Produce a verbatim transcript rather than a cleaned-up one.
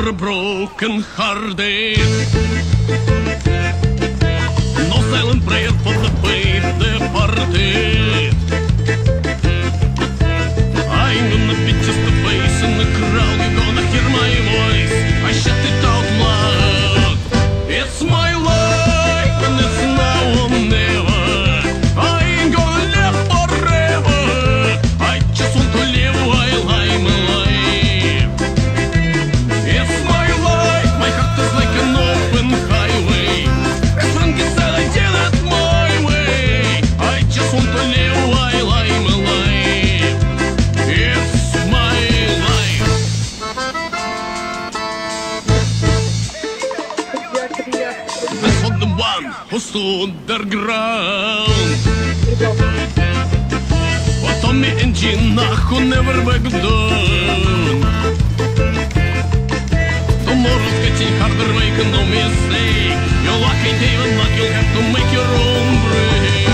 for a broken hearted. No silent prayer for the faith departed. I'm gonna be just a face in the crowd. You're gonna hear my voice. I shut it out loud. It's my life and it's now or never. I ain't gonna live forever. I just want to live while I'm alive. It's my life. My heart is like an open highway. As Frankie said, I did it my way. I just want to live while I'm alive. It's my life. And for the one who stood underground, for Tommy and Gina who never back down. Tomorrow's getting harder, make no mistake. Your luck ain't even luck, you'll have to make your own break.